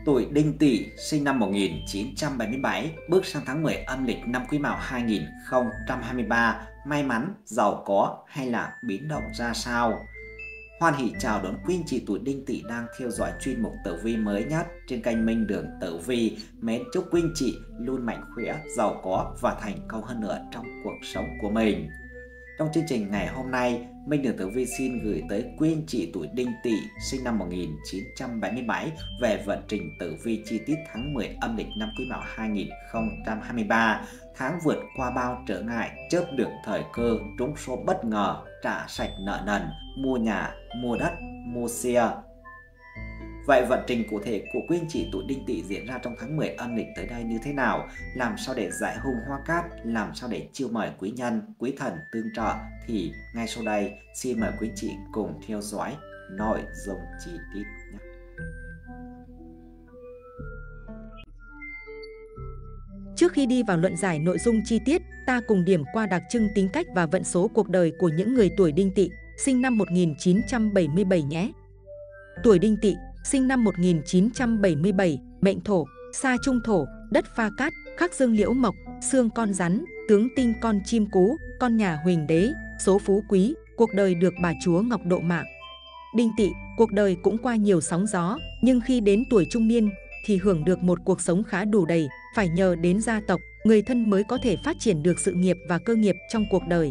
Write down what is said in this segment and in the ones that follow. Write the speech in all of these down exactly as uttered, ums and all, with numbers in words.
Tuổi Đinh Tỵ sinh năm một nghìn chín trăm bảy mươi bảy, bước sang tháng mười âm lịch năm Quý Mão hai nghìn không trăm hai mươi ba, may mắn, giàu có hay là biến động ra sao? Hoan hỷ chào đón quý anh chị tuổi Đinh Tỵ đang theo dõi chuyên mục tử vi mới nhất trên kênh Minh Đường Tử Vi. Mến chúc quý anh chị luôn mạnh khỏe, giàu có và thành công hơn nữa trong cuộc sống của mình. Trong chương trình ngày hôm nay, Minh Đường Tử Vi xin gửi tới quý anh chị tuổi Đinh Tỵ sinh năm một nghìn chín trăm bảy mươi bảy về vận trình tử vi chi tiết tháng mười âm lịch năm Quý Mão hai nghìn không trăm hai mươi ba. Tháng vượt qua bao trở ngại, chớp được thời cơ, trúng số bất ngờ, trả sạch nợ nần, mua nhà, mua đất, mua xe. Vậy vận trình cụ thể của quý anh chị tuổi Đinh Tỵ diễn ra trong tháng mười âm lịch tới đây như thế nào? Làm sao để giải hung hoa cát? Làm sao để chiêu mời quý nhân, quý thần tương trợ? Thì ngay sau đây xin mời quý anh chị cùng theo dõi nội dung chi tiết nhé. Trước khi đi vào luận giải nội dung chi tiết, ta cùng điểm qua đặc trưng tính cách và vận số cuộc đời của những người tuổi Đinh Tỵ, sinh năm một nghìn chín trăm bảy mươi bảy nhé. Tuổi Đinh Tỵ, sinh năm một nghìn chín trăm bảy mươi bảy, mệnh Thổ, sa trung thổ, đất pha cát, khắc dương liễu mộc, xương con rắn, tướng tinh con chim cú, con nhà huỳnh đế, số phú quý, cuộc đời được bà chúa ngọc độ mạng. Đinh Tỵ, cuộc đời cũng qua nhiều sóng gió, nhưng khi đến tuổi trung niên thì hưởng được một cuộc sống khá đủ đầy, phải nhờ đến gia tộc, người thân mới có thể phát triển được sự nghiệp và cơ nghiệp trong cuộc đời.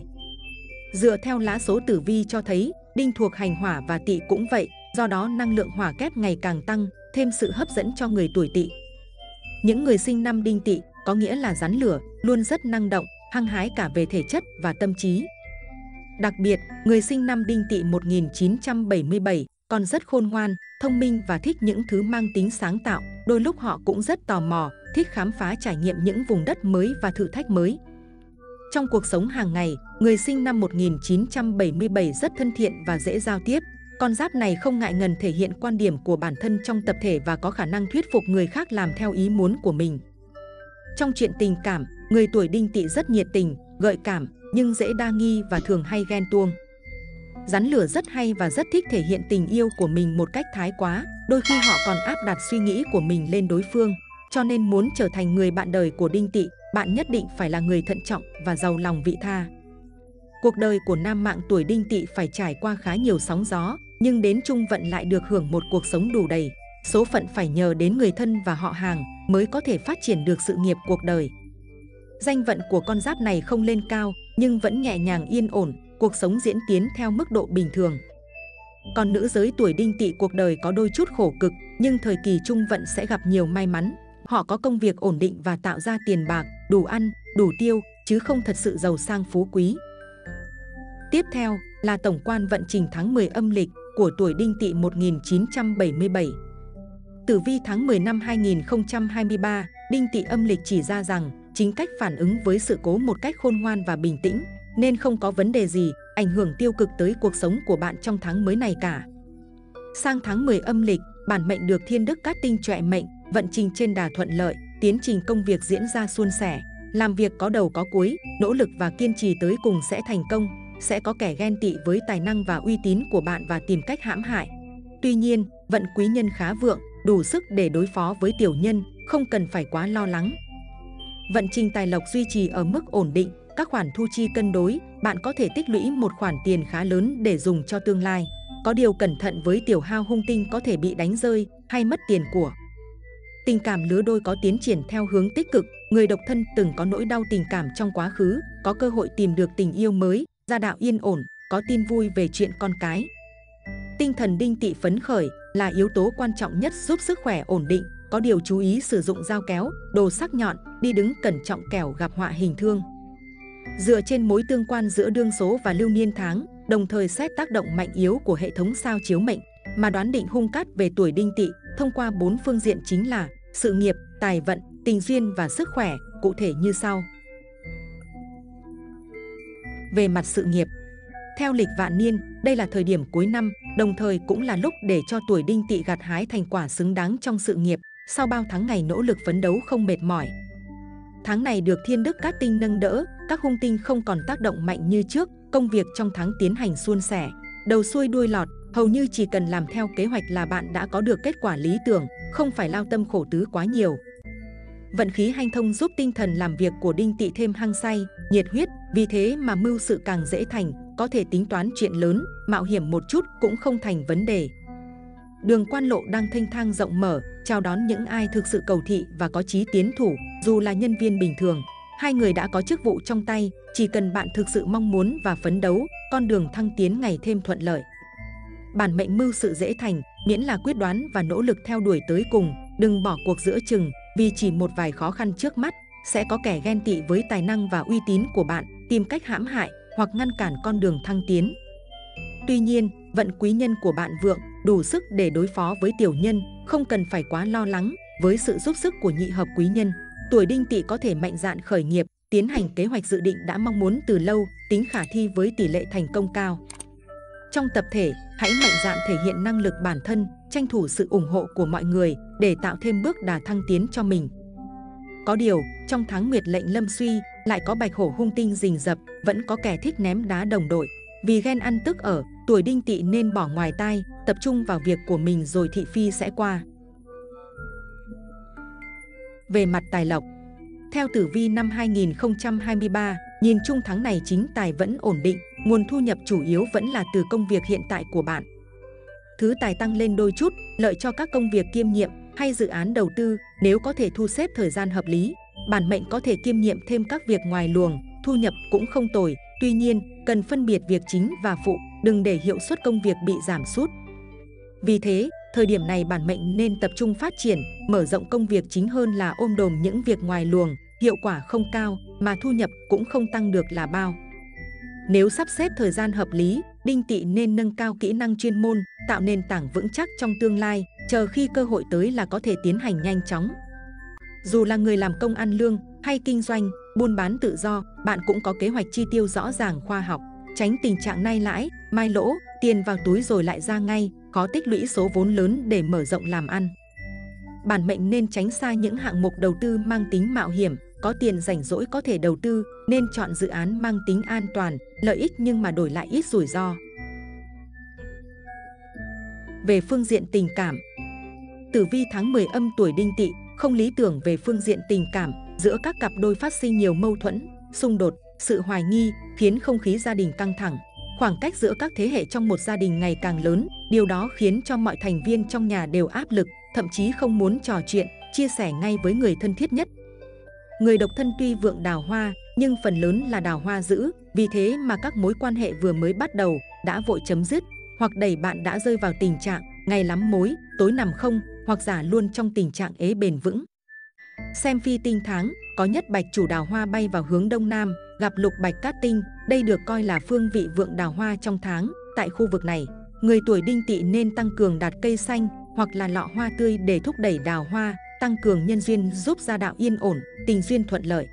Dựa theo lá số tử vi cho thấy, Đinh thuộc hành hỏa và Tỵ cũng vậy, do đó năng lượng hỏa kép ngày càng tăng, thêm sự hấp dẫn cho người tuổi Tỵ. Những người sinh năm Đinh Tỵ có nghĩa là rắn lửa, luôn rất năng động, hăng hái cả về thể chất và tâm trí. Đặc biệt, người sinh năm Đinh Tỵ một nghìn chín trăm bảy mươi bảy còn rất khôn ngoan, thông minh và thích những thứ mang tính sáng tạo. Đôi lúc họ cũng rất tò mò, thích khám phá trải nghiệm những vùng đất mới và thử thách mới. Trong cuộc sống hàng ngày, người sinh năm một nghìn chín trăm bảy mươi bảy rất thân thiện và dễ giao tiếp. Con giáp này không ngại ngần thể hiện quan điểm của bản thân trong tập thể và có khả năng thuyết phục người khác làm theo ý muốn của mình. Trong chuyện tình cảm, người tuổi Đinh Tỵ rất nhiệt tình, gợi cảm, nhưng dễ đa nghi và thường hay ghen tuông. Rắn lửa rất hay và rất thích thể hiện tình yêu của mình một cách thái quá, đôi khi họ còn áp đặt suy nghĩ của mình lên đối phương. Cho nên muốn trở thành người bạn đời của Đinh Tỵ, bạn nhất định phải là người thận trọng và giàu lòng vị tha. Cuộc đời của nam mạng tuổi Đinh Tỵ phải trải qua khá nhiều sóng gió, nhưng đến trung vận lại được hưởng một cuộc sống đủ đầy. Số phận phải nhờ đến người thân và họ hàng mới có thể phát triển được sự nghiệp cuộc đời. Danh vận của con giáp này không lên cao, nhưng vẫn nhẹ nhàng yên ổn, cuộc sống diễn tiến theo mức độ bình thường. Còn nữ giới tuổi Đinh Tỵ cuộc đời có đôi chút khổ cực, nhưng thời kỳ trung vận sẽ gặp nhiều may mắn. Họ có công việc ổn định và tạo ra tiền bạc, đủ ăn, đủ tiêu, chứ không thật sự giàu sang phú quý. Tiếp theo là tổng quan vận trình tháng mười âm lịch của tuổi Đinh Tỵ một nghìn chín trăm bảy mươi bảy. Tử vi tháng mười năm hai nghìn không trăm hai mươi ba, Đinh Tỵ âm lịch chỉ ra rằng chính cách phản ứng với sự cố một cách khôn ngoan và bình tĩnh, nên không có vấn đề gì ảnh hưởng tiêu cực tới cuộc sống của bạn trong tháng mới này cả. Sang tháng mười âm lịch, bản mệnh được thiên đức cát tinh trọe mệnh, vận trình trên đà thuận lợi, tiến trình công việc diễn ra suôn sẻ, làm việc có đầu có cuối, nỗ lực và kiên trì tới cùng sẽ thành công. Sẽ có kẻ ghen tị với tài năng và uy tín của bạn và tìm cách hãm hại. Tuy nhiên, vận quý nhân khá vượng, đủ sức để đối phó với tiểu nhân, không cần phải quá lo lắng. Vận trình tài lộc duy trì ở mức ổn định, các khoản thu chi cân đối, bạn có thể tích lũy một khoản tiền khá lớn để dùng cho tương lai. Có điều cẩn thận với tiểu hao hung tinh có thể bị đánh rơi hay mất tiền của. Tình cảm lứa đôi có tiến triển theo hướng tích cực, người độc thân từng có nỗi đau tình cảm trong quá khứ, có cơ hội tìm được tình yêu mới, gia đạo yên ổn, có tin vui về chuyện con cái. Tinh thần Đinh Tỵ phấn khởi là yếu tố quan trọng nhất giúp sức khỏe ổn định, có điều chú ý sử dụng dao kéo, đồ sắc nhọn, đi đứng cẩn trọng kẻo gặp họa hình thương. Dựa trên mối tương quan giữa đương số và lưu niên tháng, đồng thời xét tác động mạnh yếu của hệ thống sao chiếu mệnh, mà đoán định hung cát về tuổi Đinh Tỵ thông qua bốn phương diện chính là sự nghiệp, tài vận, tình duyên và sức khỏe, cụ thể như sau. Về mặt sự nghiệp, theo lịch vạn niên, đây là thời điểm cuối năm, đồng thời cũng là lúc để cho tuổi Đinh Tỵ gặt hái thành quả xứng đáng trong sự nghiệp, sau bao tháng ngày nỗ lực phấn đấu không mệt mỏi. Tháng này được thiên đức cát tinh nâng đỡ, các hung tinh không còn tác động mạnh như trước, công việc trong tháng tiến hành suôn sẻ, đầu xuôi đuôi lọt, Hầu như chỉ cần làm theo kế hoạch là bạn đã có được kết quả lý tưởng, không phải lao tâm khổ tứ quá nhiều. Vận khí hanh thông giúp tinh thần làm việc của đinh tỵ thêm hăng say, nhiệt huyết, vì thế mà mưu sự càng dễ thành, có thể tính toán chuyện lớn, mạo hiểm một chút cũng không thành vấn đề. Đường quan lộ đang thênh thang rộng mở, chào đón những ai thực sự cầu thị và có chí tiến thủ, dù là nhân viên bình thường. Hai người đã có chức vụ trong tay, chỉ cần bạn thực sự mong muốn và phấn đấu, con đường thăng tiến ngày thêm thuận lợi. Bản mệnh mưu sự dễ thành, miễn là quyết đoán và nỗ lực theo đuổi tới cùng, đừng bỏ cuộc giữa chừng, vì chỉ một vài khó khăn trước mắt, sẽ có kẻ ghen tị với tài năng và uy tín của bạn, tìm cách hãm hại hoặc ngăn cản con đường thăng tiến. Tuy nhiên, vận quý nhân của bạn vượng, đủ sức để đối phó với tiểu nhân, không cần phải quá lo lắng. Với sự giúp sức của nhị hợp quý nhân, tuổi đinh tỵ có thể mạnh dạn khởi nghiệp, tiến hành kế hoạch dự định đã mong muốn từ lâu, tính khả thi với tỷ lệ thành công cao. Trong tập thể, hãy mạnh dạn thể hiện năng lực bản thân, tranh thủ sự ủng hộ của mọi người để tạo thêm bước đà thăng tiến cho mình. Có điều, trong tháng nguyệt lệnh lâm suy, lại có bạch hổ hung tinh rình rập, vẫn có kẻ thích ném đá đồng đội. Vì ghen ăn tức ở, tuổi đinh tỵ nên bỏ ngoài tai, tập trung vào việc của mình rồi thị phi sẽ qua. Về mặt tài lộc, theo tử vi năm hai nghìn không trăm hai mươi ba, nhìn chung tháng này chính tài vẫn ổn định, nguồn thu nhập chủ yếu vẫn là từ công việc hiện tại của bạn. Thứ tài tăng lên đôi chút, lợi cho các công việc kiêm nhiệm hay dự án đầu tư, nếu có thể thu xếp thời gian hợp lý. Bản mệnh có thể kiêm nhiệm thêm các việc ngoài luồng, thu nhập cũng không tồi. Tuy nhiên, cần phân biệt việc chính và phụ, đừng để hiệu suất công việc bị giảm sút. Vì thế, thời điểm này bản mệnh nên tập trung phát triển, mở rộng công việc chính hơn là ôm đồm những việc ngoài luồng, hiệu quả không cao mà thu nhập cũng không tăng được là bao. Nếu sắp xếp thời gian hợp lý, đinh tỵ nên nâng cao kỹ năng chuyên môn, tạo nền tảng vững chắc trong tương lai, chờ khi cơ hội tới là có thể tiến hành nhanh chóng. Dù là người làm công ăn lương hay kinh doanh, buôn bán tự do, bạn cũng có kế hoạch chi tiêu rõ ràng khoa học, tránh tình trạng nay lãi, mai lỗ, tiền vào túi rồi lại ra ngay, khó tích lũy số vốn lớn để mở rộng làm ăn. Bản mệnh nên tránh xa những hạng mục đầu tư mang tính mạo hiểm, có tiền rảnh rỗi có thể đầu tư, nên chọn dự án mang tính an toàn, lợi ích nhưng mà đổi lại ít rủi ro. Về phương diện tình cảm, tử vi tháng mười âm tuổi đinh tỵ không lý tưởng về phương diện tình cảm, giữa các cặp đôi phát sinh nhiều mâu thuẫn, xung đột, sự hoài nghi, khiến không khí gia đình căng thẳng. Khoảng cách giữa các thế hệ trong một gia đình ngày càng lớn, điều đó khiến cho mọi thành viên trong nhà đều áp lực, thậm chí không muốn trò chuyện, chia sẻ ngay với người thân thiết nhất. Người độc thân tuy vượng đào hoa, nhưng phần lớn là đào hoa dữ, vì thế mà các mối quan hệ vừa mới bắt đầu đã vội chấm dứt, hoặc đẩy bạn đã rơi vào tình trạng ngày lắm mối, tối nằm không, hoặc giả luôn trong tình trạng ế bền vững. Xem phi tinh tháng, có nhất bạch chủ đào hoa bay vào hướng đông nam, gặp lục bạch cát tinh, đây được coi là phương vị vượng đào hoa trong tháng. Tại khu vực này, người tuổi đinh tỵ nên tăng cường đặt cây xanh hoặc là lọ hoa tươi để thúc đẩy đào hoa, tăng cường nhân duyên giúp gia đạo yên ổn, tình duyên thuận lợi.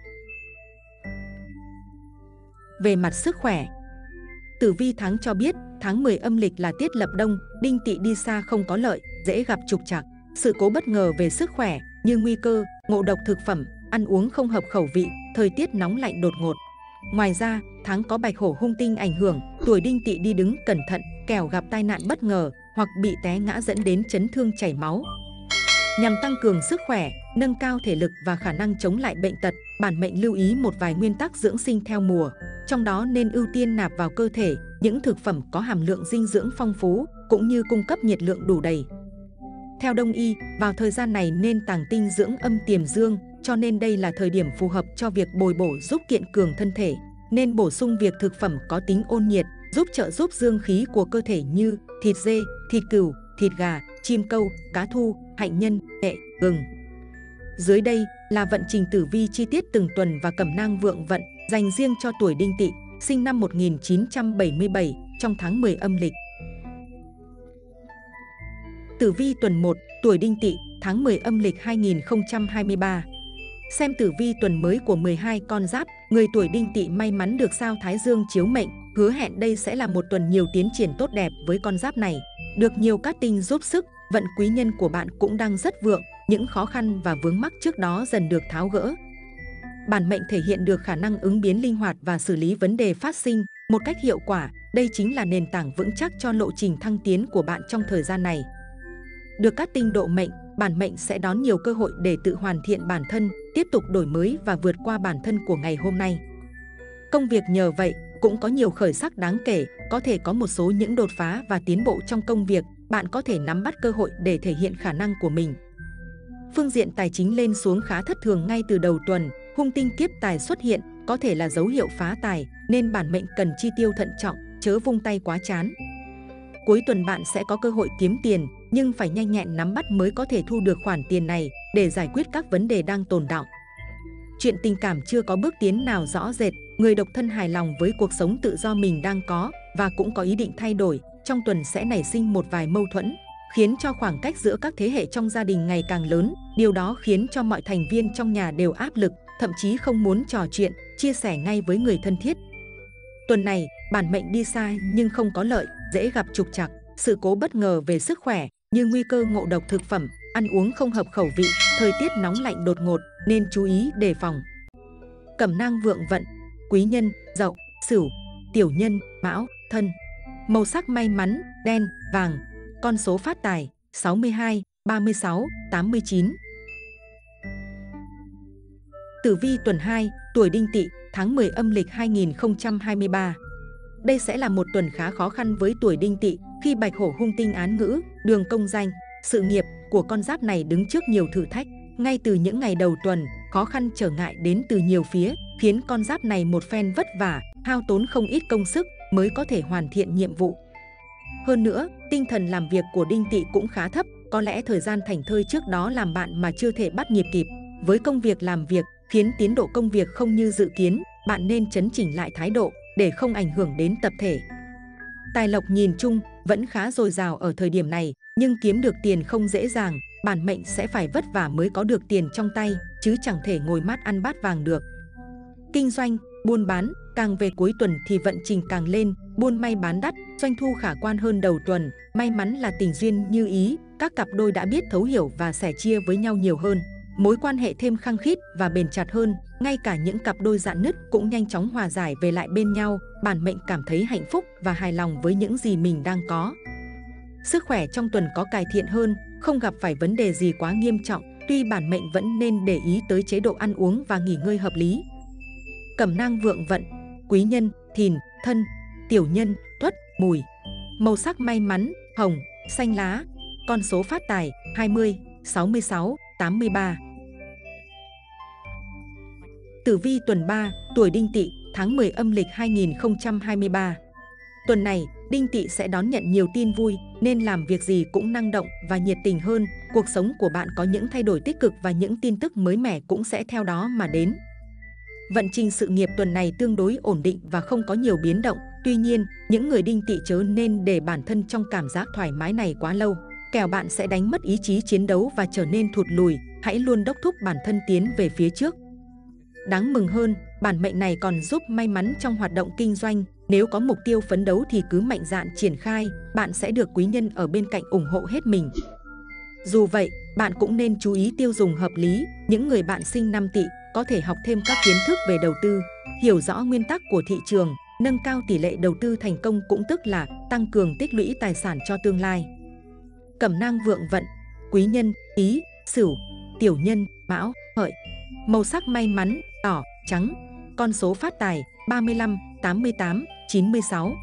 Về mặt sức khỏe, tử vi tháng cho biết tháng mười âm lịch là tiết lập đông, đinh tỵ đi xa không có lợi, dễ gặp trục trặc, sự cố bất ngờ về sức khỏe như nguy cơ, ngộ độc thực phẩm, ăn uống không hợp khẩu vị, thời tiết nóng lạnh đột ngột. Ngoài ra, tháng có bạch hổ hung tinh ảnh hưởng, tuổi đinh tỵ đi đứng cẩn thận, kẻo gặp tai nạn bất ngờ hoặc bị té ngã dẫn đến chấn thương chảy máu. Nhằm tăng cường sức khỏe, nâng cao thể lực và khả năng chống lại bệnh tật, bản mệnh lưu ý một vài nguyên tắc dưỡng sinh theo mùa. Trong đó nên ưu tiên nạp vào cơ thể những thực phẩm có hàm lượng dinh dưỡng phong phú, cũng như cung cấp nhiệt lượng đủ đầy. Theo Đông y, vào thời gian này nên tàng tinh dưỡng âm tiềm dương, cho nên đây là thời điểm phù hợp cho việc bồi bổ giúp kiện cường thân thể. Nên bổ sung việc thực phẩm có tính ôn nhiệt, giúp trợ giúp dương khí của cơ thể như thịt dê, thịt cừu, thịt gà, chim câu, cá thu, hạnh nhân, nghệ, gừng. Dưới đây là vận trình tử vi chi tiết từng tuần và cẩm nang vượng vận dành riêng cho tuổi đinh tỵ, sinh năm một nghìn chín trăm bảy mươi bảy, trong tháng mười âm lịch. Tử vi tuần một, tuổi đinh tỵ, tháng mười âm lịch hai nghìn không trăm hai mươi ba. Xem tử vi tuần mới của mười hai con giáp, người tuổi đinh tỵ may mắn được sao Thái Dương chiếu mệnh, hứa hẹn đây sẽ là một tuần nhiều tiến triển tốt đẹp với con giáp này. Được nhiều cát tinh giúp sức, vận quý nhân của bạn cũng đang rất vượng, những khó khăn và vướng mắc trước đó dần được tháo gỡ. Bản mệnh thể hiện được khả năng ứng biến linh hoạt và xử lý vấn đề phát sinh, một cách hiệu quả. Đây chính là nền tảng vững chắc cho lộ trình thăng tiến của bạn trong thời gian này. Được các tinh độ mệnh, bản mệnh sẽ đón nhiều cơ hội để tự hoàn thiện bản thân, tiếp tục đổi mới và vượt qua bản thân của ngày hôm nay. Công việc nhờ vậy cũng có nhiều khởi sắc đáng kể, có thể có một số những đột phá và tiến bộ trong công việc, bạn có thể nắm bắt cơ hội để thể hiện khả năng của mình. Phương diện tài chính lên xuống khá thất thường ngay từ đầu tuần, hung tinh kiếp tài xuất hiện, có thể là dấu hiệu phá tài, nên bản mệnh cần chi tiêu thận trọng, chớ vung tay quá chán. Cuối tuần bạn sẽ có cơ hội kiếm tiền, nhưng phải nhanh nhẹn nắm bắt mới có thể thu được khoản tiền này để giải quyết các vấn đề đang tồn đọng. Chuyện tình cảm chưa có bước tiến nào rõ rệt, người độc thân hài lòng với cuộc sống tự do mình đang có và cũng có ý định thay đổi. Trong tuần sẽ nảy sinh một vài mâu thuẫn, khiến cho khoảng cách giữa các thế hệ trong gia đình ngày càng lớn. Điều đó khiến cho mọi thành viên trong nhà đều áp lực, thậm chí không muốn trò chuyện, chia sẻ ngay với người thân thiết. Tuần này, bản mệnh đi xa nhưng không có lợi, dễ gặp trục trặc, sự cố bất ngờ về sức khỏe như nguy cơ ngộ độc thực phẩm, ăn uống không hợp khẩu vị, thời tiết nóng lạnh đột ngột nên chú ý đề phòng. Cẩm nang vượng vận, quý nhân, Dậu, Sửu, tiểu nhân, Mão, Thân. Màu sắc may mắn, đen, vàng. Con số phát tài, sáu mươi hai, ba mươi sáu, tám mươi chín. Tử vi tuần hai, tuổi Đinh Tỵ, tháng mười âm lịch hai nghìn không trăm hai mươi ba. Đây sẽ là một tuần khá khó khăn với tuổi Đinh Tỵ khi bạch hổ hung tinh án ngữ, đường công danh, sự nghiệp của con giáp này đứng trước nhiều thử thách. Ngay từ những ngày đầu tuần, khó khăn trở ngại đến từ nhiều phía, khiến con giáp này một phen vất vả, hao tốn không ít công sức mới có thể hoàn thiện nhiệm vụ. Hơn nữa, tinh thần làm việc của Đinh Tỵ cũng khá thấp, có lẽ thời gian thảnh thơi trước đó làm bạn mà chưa thể bắt nhịp kịp với công việc làm việc, khiến tiến độ công việc không như dự kiến. Bạn nên chấn chỉnh lại thái độ để không ảnh hưởng đến tập thể. Tài lộc nhìn chung vẫn khá dồi dào ở thời điểm này, nhưng kiếm được tiền không dễ dàng, bản mệnh sẽ phải vất vả mới có được tiền trong tay, chứ chẳng thể ngồi mát ăn bát vàng được. Kinh doanh, buôn bán, càng về cuối tuần thì vận trình càng lên, buôn may bán đắt, doanh thu khả quan hơn đầu tuần. May mắn là tình duyên như ý, các cặp đôi đã biết thấu hiểu và sẻ chia với nhau nhiều hơn. Mối quan hệ thêm khăng khít và bền chặt hơn, ngay cả những cặp đôi rạn nứt cũng nhanh chóng hòa giải về lại bên nhau. Bản mệnh cảm thấy hạnh phúc và hài lòng với những gì mình đang có. Sức khỏe trong tuần có cải thiện hơn, không gặp phải vấn đề gì quá nghiêm trọng, tuy bản mệnh vẫn nên để ý tới chế độ ăn uống và nghỉ ngơi hợp lý. Cẩm nang vượng vận, quý nhân, Thìn, Thân, tiểu nhân, Tuất, Mùi. Màu sắc may mắn, hồng, xanh lá. Con số phát tài, hai mươi, sáu mươi sáu, tám mươi ba. Tử vi tuần ba, tuổi Đinh Tỵ, tháng mười âm lịch hai nghìn không trăm hai mươi ba. Tuần này, Đinh Tỵ sẽ đón nhận nhiều tin vui, nên làm việc gì cũng năng động và nhiệt tình hơn. Cuộc sống của bạn có những thay đổi tích cực và những tin tức mới mẻ cũng sẽ theo đó mà đến. Vận trình sự nghiệp tuần này tương đối ổn định và không có nhiều biến động. Tuy nhiên, những người Đinh Tỵ chớ nên để bản thân trong cảm giác thoải mái này quá lâu, kẻo bạn sẽ đánh mất ý chí chiến đấu và trở nên thụt lùi. Hãy luôn đốc thúc bản thân tiến về phía trước. Đáng mừng hơn, bản mệnh này còn giúp may mắn trong hoạt động kinh doanh. Nếu có mục tiêu phấn đấu thì cứ mạnh dạn triển khai, bạn sẽ được quý nhân ở bên cạnh ủng hộ hết mình. Dù vậy, bạn cũng nên chú ý tiêu dùng hợp lý. Những người bạn sinh năm Tỵ có thể học thêm các kiến thức về đầu tư, hiểu rõ nguyên tắc của thị trường, nâng cao tỷ lệ đầu tư thành công, cũng tức là tăng cường tích lũy tài sản cho tương lai. Cẩm nang vượng vận, quý nhân, Tý, Sửu, tiểu nhân, Mão, Hợi. Màu sắc may mắn, đỏ, trắng. Con số phát tài, ba mươi lăm, tám mươi tám, chín mươi sáu.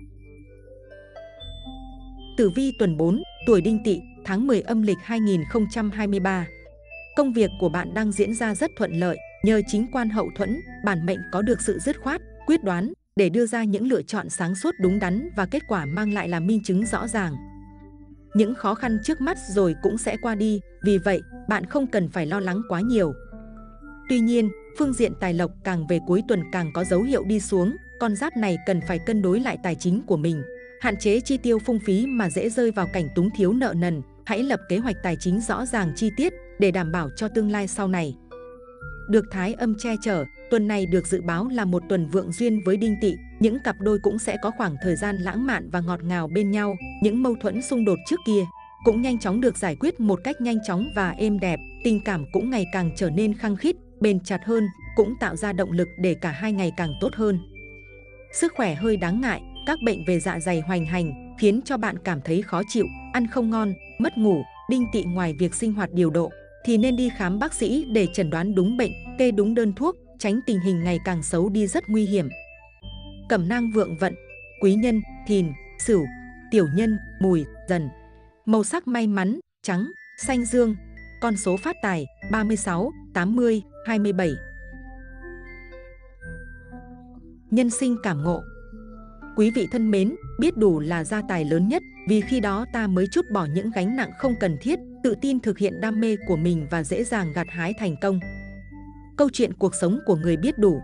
Tử vi tuần bốn, tuổi Đinh Tỵ, tháng mười âm lịch hai nghìn không trăm hai mươi ba. Công việc của bạn đang diễn ra rất thuận lợi, nhờ chính quan hậu thuẫn, bản mệnh có được sự dứt khoát, quyết đoán để đưa ra những lựa chọn sáng suốt đúng đắn và kết quả mang lại là minh chứng rõ ràng. Những khó khăn trước mắt rồi cũng sẽ qua đi, vì vậy bạn không cần phải lo lắng quá nhiều. Tuy nhiên, phương diện tài lộc càng về cuối tuần càng có dấu hiệu đi xuống, con giáp này cần phải cân đối lại tài chính của mình, hạn chế chi tiêu phung phí mà dễ rơi vào cảnh túng thiếu nợ nần. Hãy lập kế hoạch tài chính rõ ràng chi tiết để đảm bảo cho tương lai sau này. Được thái âm che chở, tuần này được dự báo là một tuần vượng duyên với Đinh Tỵ. Những cặp đôi cũng sẽ có khoảng thời gian lãng mạn và ngọt ngào bên nhau. Những mâu thuẫn xung đột trước kia cũng nhanh chóng được giải quyết một cách nhanh chóng và êm đẹp. Tình cảm cũng ngày càng trở nên khăng khít, bền chặt hơn, cũng tạo ra động lực để cả hai ngày càng tốt hơn. sức khỏe hơi đáng ngại, các bệnh về dạ dày hoành hành, khiến cho bạn cảm thấy khó chịu, ăn không ngon, mất ngủ. Đinh Tỵ ngoài việc sinh hoạt điều độ, thì nên đi khám bác sĩ để chẩn đoán đúng bệnh, kê đúng đơn thuốc, tránh tình hình ngày càng xấu đi rất nguy hiểm. Cẩm nang vượng vận, quý nhân, thìn, sửu, tiểu nhân, mùi, dần. Màu sắc may mắn, trắng, xanh dương. Con số phát tài, ba mươi sáu, tám mươi, hai mươi bảy. Nhân sinh cảm ngộ. Quý vị thân mến, biết đủ là gia tài lớn nhất, vì khi đó ta mới trút bỏ những gánh nặng không cần thiết, tự tin thực hiện đam mê của mình và dễ dàng gặt hái thành công. Câu chuyện cuộc sống của người biết đủ.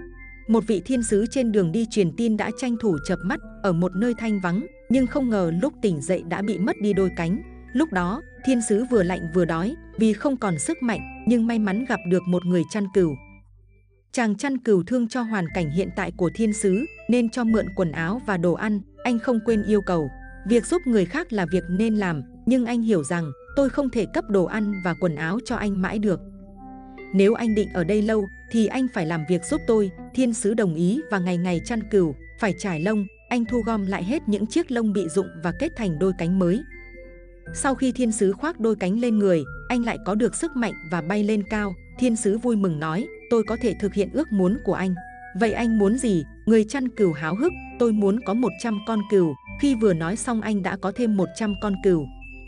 Một vị thiên sứ trên đường đi truyền tin đã tranh thủ chợp mắt ở một nơi thanh vắng, nhưng không ngờ lúc tỉnh dậy đã bị mất đi đôi cánh. Lúc đó, thiên sứ vừa lạnh vừa đói, vì không còn sức mạnh, nhưng may mắn gặp được một người chăn cừu. Chàng chăn cừu thương cho hoàn cảnh hiện tại của thiên sứ, nên cho mượn quần áo và đồ ăn. Anh không quên yêu cầu, việc giúp người khác là việc nên làm, nhưng anh hiểu rằng tôi không thể cấp đồ ăn và quần áo cho anh mãi được. Nếu anh định ở đây lâu, thì anh phải làm việc giúp tôi. Thiên sứ đồng ý và ngày ngày chăn cừu, phải trải lông. Anh thu gom lại hết những chiếc lông bị rụng và kết thành đôi cánh mới. Sau khi thiên sứ khoác đôi cánh lên người, anh lại có được sức mạnh và bay lên cao. Thiên sứ vui mừng nói, tôi có thể thực hiện ước muốn của anh. Vậy anh muốn gì? Người chăn cừu háo hức, tôi muốn có một trăm con cừu. Khi vừa nói xong anh đã có thêm một trăm con cừu.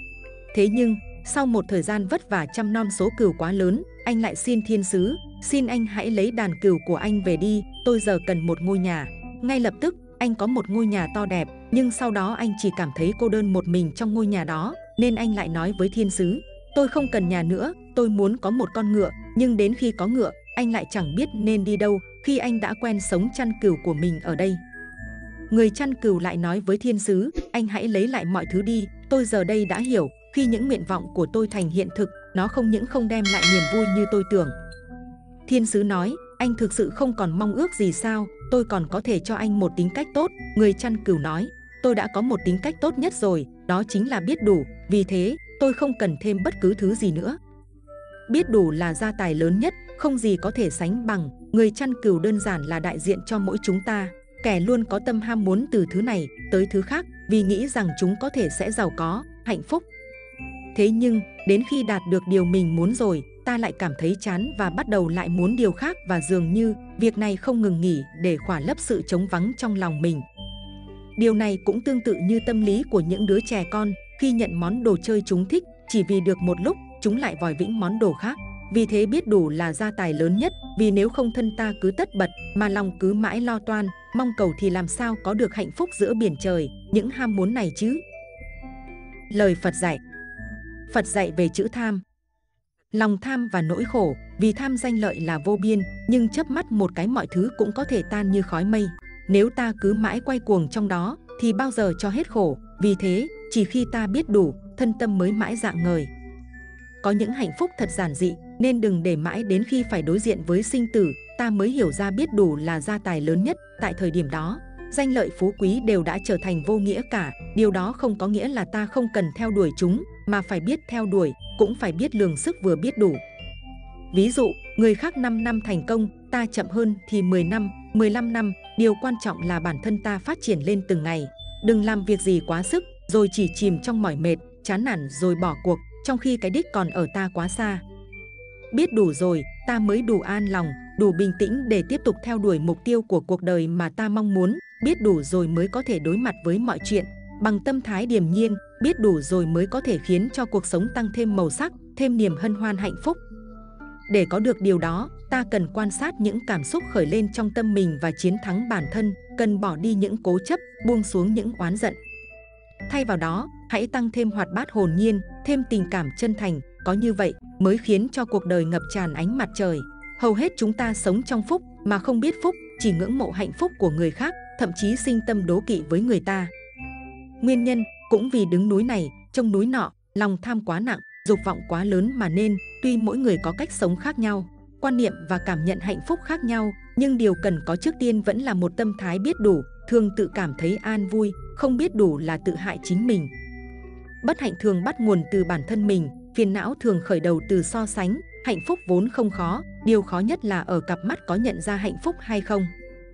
Thế nhưng, sau một thời gian vất vả chăm nom số cừu quá lớn, anh lại xin thiên sứ, xin anh hãy lấy đàn cừu của anh về đi, tôi giờ cần một ngôi nhà. Ngay lập tức, anh có một ngôi nhà to đẹp, nhưng sau đó anh chỉ cảm thấy cô đơn một mình trong ngôi nhà đó, nên anh lại nói với thiên sứ, tôi không cần nhà nữa, tôi muốn có một con ngựa. Nhưng đến khi có ngựa, anh lại chẳng biết nên đi đâu, khi anh đã quen sống chăn cừu của mình ở đây. Người chăn cừu lại nói với thiên sứ, anh hãy lấy lại mọi thứ đi, tôi giờ đây đã hiểu, khi những nguyện vọng của tôi thành hiện thực, nó không những không đem lại niềm vui như tôi tưởng. Thiên sứ nói, anh thực sự không còn mong ước gì sao, tôi còn có thể cho anh một tính cách tốt. Người chăn cừu nói, tôi đã có một tính cách tốt nhất rồi, đó chính là biết đủ, vì thế tôi không cần thêm bất cứ thứ gì nữa. Biết đủ là gia tài lớn nhất, không gì có thể sánh bằng. Người chăn cừu đơn giản là đại diện cho mỗi chúng ta, kẻ luôn có tâm ham muốn từ thứ này tới thứ khác, vì nghĩ rằng chúng có thể sẽ giàu có, hạnh phúc. Thế nhưng, đến khi đạt được điều mình muốn rồi, ta lại cảm thấy chán và bắt đầu lại muốn điều khác, và dường như việc này không ngừng nghỉ để khỏa lấp sự trống vắng trong lòng mình. Điều này cũng tương tự như tâm lý của những đứa trẻ con, khi nhận món đồ chơi chúng thích, chỉ vì được một lúc, chúng lại vòi vĩnh món đồ khác. Vì thế biết đủ là gia tài lớn nhất, vì nếu không thân ta cứ tất bật, mà lòng cứ mãi lo toan, mong cầu thì làm sao có được hạnh phúc giữa biển trời, những ham muốn này chứ. Lời Phật dạy. Phật dạy về chữ tham. Lòng tham và nỗi khổ, vì tham danh lợi là vô biên, nhưng chớp mắt một cái mọi thứ cũng có thể tan như khói mây. Nếu ta cứ mãi quay cuồng trong đó, thì bao giờ cho hết khổ. Vì thế, chỉ khi ta biết đủ, thân tâm mới mãi rạng ngời. Có những hạnh phúc thật giản dị, nên đừng để mãi đến khi phải đối diện với sinh tử, ta mới hiểu ra biết đủ là gia tài lớn nhất. Tại thời điểm đó, danh lợi phú quý đều đã trở thành vô nghĩa cả. Điều đó không có nghĩa là ta không cần theo đuổi chúng, mà phải biết theo đuổi, cũng phải biết lường sức vừa biết đủ. Ví dụ, người khác năm năm thành công, ta chậm hơn thì mười năm, mười lăm năm, điều quan trọng là bản thân ta phát triển lên từng ngày. Đừng làm việc gì quá sức, rồi chỉ chìm trong mỏi mệt, chán nản rồi bỏ cuộc, trong khi cái đích còn ở ta quá xa. Biết đủ rồi, ta mới đủ an lòng, đủ bình tĩnh để tiếp tục theo đuổi mục tiêu của cuộc đời mà ta mong muốn. Biết đủ rồi mới có thể đối mặt với mọi chuyện bằng tâm thái điềm nhiên. Biết đủ rồi mới có thể khiến cho cuộc sống tăng thêm màu sắc, thêm niềm hân hoan hạnh phúc. Để có được điều đó, ta cần quan sát những cảm xúc khởi lên trong tâm mình và chiến thắng bản thân, cần bỏ đi những cố chấp, buông xuống những oán giận. Thay vào đó, hãy tăng thêm hoạt bát hồn nhiên, thêm tình cảm chân thành, có như vậy mới khiến cho cuộc đời ngập tràn ánh mặt trời. Hầu hết chúng ta sống trong phúc mà không biết phúc, chỉ ngưỡng mộ hạnh phúc của người khác, thậm chí sinh tâm đố kỵ với người ta. Nguyên nhân cũng vì đứng núi này, trông núi nọ, lòng tham quá nặng, dục vọng quá lớn mà nên, tuy mỗi người có cách sống khác nhau, quan niệm và cảm nhận hạnh phúc khác nhau, nhưng điều cần có trước tiên vẫn là một tâm thái biết đủ. Thường tự cảm thấy an vui, không biết đủ là tự hại chính mình. Bất hạnh thường bắt nguồn từ bản thân mình, phiền não thường khởi đầu từ so sánh. Hạnh phúc vốn không khó, điều khó nhất là ở cặp mắt có nhận ra hạnh phúc hay không.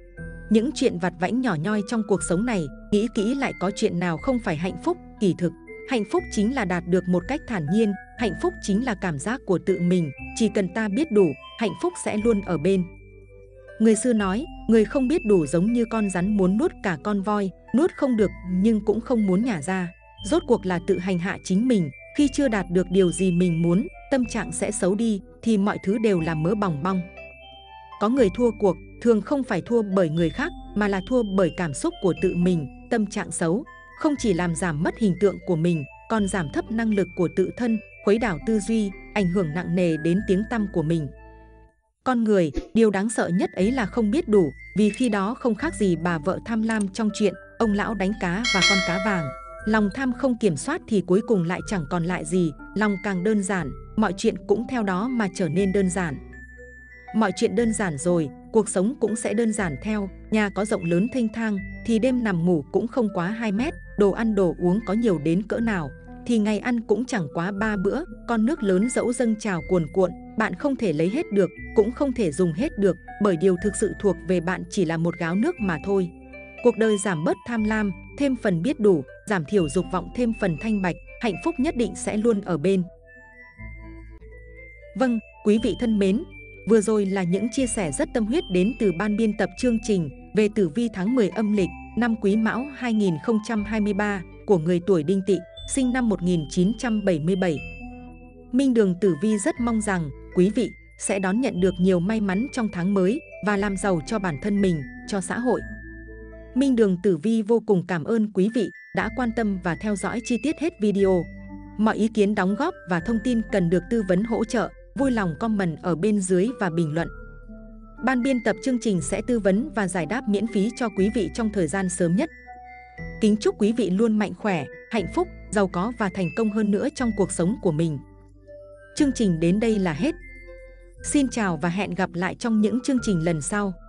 Những chuyện vặt vãnh nhỏ nhoi trong cuộc sống này, nghĩ kỹ lại có chuyện nào không phải hạnh phúc. Kỳ thực, hạnh phúc chính là đạt được một cách thản nhiên, hạnh phúc chính là cảm giác của tự mình, chỉ cần ta biết đủ, hạnh phúc sẽ luôn ở bên. Người xưa nói, người không biết đủ giống như con rắn muốn nuốt cả con voi, nuốt không được nhưng cũng không muốn nhả ra. Rốt cuộc là tự hành hạ chính mình, khi chưa đạt được điều gì mình muốn, tâm trạng sẽ xấu đi, thì mọi thứ đều là mớ bòng bong. Có người thua cuộc, thường không phải thua bởi người khác, mà là thua bởi cảm xúc của tự mình. Tâm trạng xấu, không chỉ làm giảm mất hình tượng của mình, còn giảm thấp năng lực của tự thân, khuấy đảo tư duy, ảnh hưởng nặng nề đến tiếng tăm của mình. Con người, điều đáng sợ nhất ấy là không biết đủ, vì khi đó không khác gì bà vợ tham lam trong chuyện ông lão đánh cá và con cá vàng. Lòng tham không kiểm soát thì cuối cùng lại chẳng còn lại gì, lòng càng đơn giản, mọi chuyện cũng theo đó mà trở nên đơn giản. Mọi chuyện đơn giản rồi, cuộc sống cũng sẽ đơn giản theo. Nhà có rộng lớn thênh thang thì đêm nằm ngủ cũng không quá hai mét, đồ ăn đồ uống có nhiều đến cỡ nào thì ngày ăn cũng chẳng quá ba bữa. Con nước lớn dẫu dâng trào cuồn cuộn, bạn không thể lấy hết được, cũng không thể dùng hết được, bởi điều thực sự thuộc về bạn chỉ là một gáo nước mà thôi. Cuộc đời giảm bớt tham lam, thêm phần biết đủ, giảm thiểu dục vọng, thêm phần thanh bạch, hạnh phúc nhất định sẽ luôn ở bên. Vâng, quý vị thân mến, vừa rồi là những chia sẻ rất tâm huyết đến từ ban biên tập chương trình về tử vi tháng mười âm lịch năm Quý Mão hai nghìn không trăm hai mươi ba của người tuổi Đinh Tỵ, sinh năm một nghìn chín trăm bảy mươi bảy. Minh Đường Tử Vi rất mong rằng quý vị sẽ đón nhận được nhiều may mắn trong tháng mới và làm giàu cho bản thân mình, cho xã hội. Minh Đường Tử Vi vô cùng cảm ơn quý vị đã quan tâm và theo dõi chi tiết hết video. Mọi ý kiến đóng góp và thông tin cần được tư vấn hỗ trợ, vui lòng comment ở bên dưới và bình luận. Ban biên tập chương trình sẽ tư vấn và giải đáp miễn phí cho quý vị trong thời gian sớm nhất. Kính chúc quý vị luôn mạnh khỏe, hạnh phúc, giàu có và thành công hơn nữa trong cuộc sống của mình. Chương trình đến đây là hết. Xin chào và hẹn gặp lại trong những chương trình lần sau.